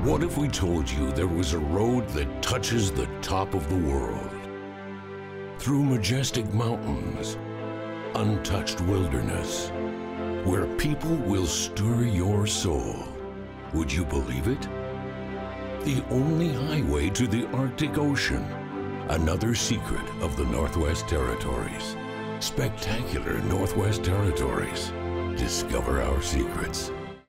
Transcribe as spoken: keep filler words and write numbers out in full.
What if we told you there was a road that touches the top of the world? Through majestic mountains, untouched wilderness, where people will stir your soul. Would you believe it? The only highway to the Arctic Ocean, another secret of the Northwest Territories. Spectacular Northwest Territories. Discover our secrets.